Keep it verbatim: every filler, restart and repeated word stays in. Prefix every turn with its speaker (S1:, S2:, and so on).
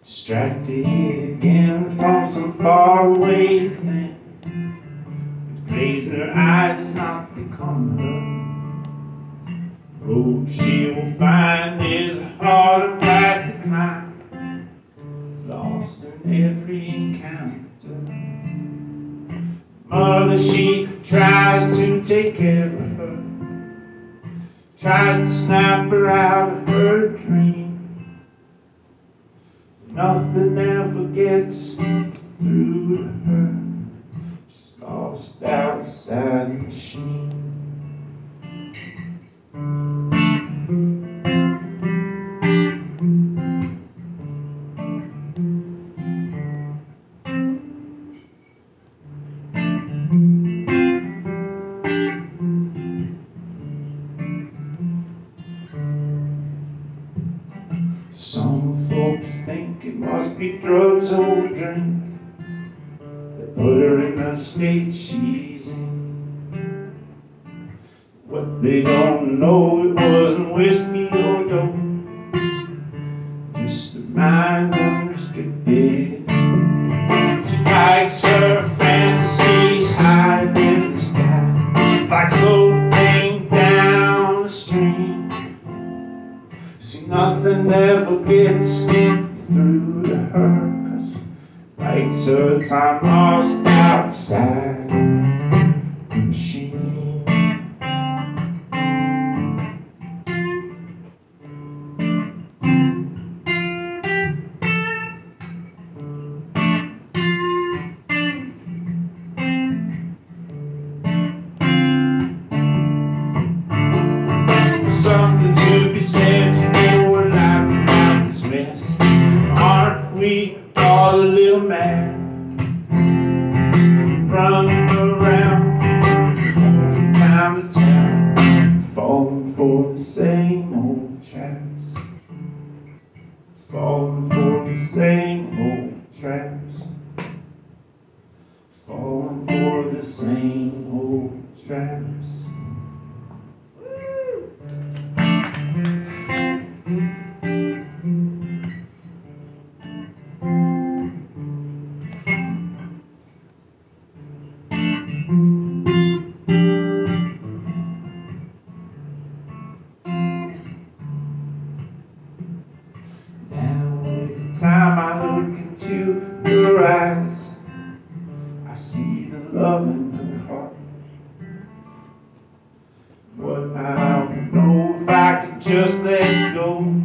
S1: Distracted again from some faraway thing. The glaze in her eye does not become her. Road she will find is a harder path to climb, lost in every encounter. Mother, she tries to take care of her, tries to snap her out of her dream. Nothing ever gets through to her. She's lost outside the machine. Some folks think it must be drugs or drink that put her in the state she's in. What they don't know, it wasn't whiskey or dope, just a mind unrestricted. She hikes her fantasies high in the sky. It's like floating down the stream. See, nothing ever gets through to her, 'cause she likes her time lost outside the machine. Something to be said for life without this mess. Aren't we all a little mad, running around from town to town, falling for the same old traps, falling for the same old traps, falling for the same old traps. Time I look into your eyes, I see the love in her heart. What I don't know if I could just let go.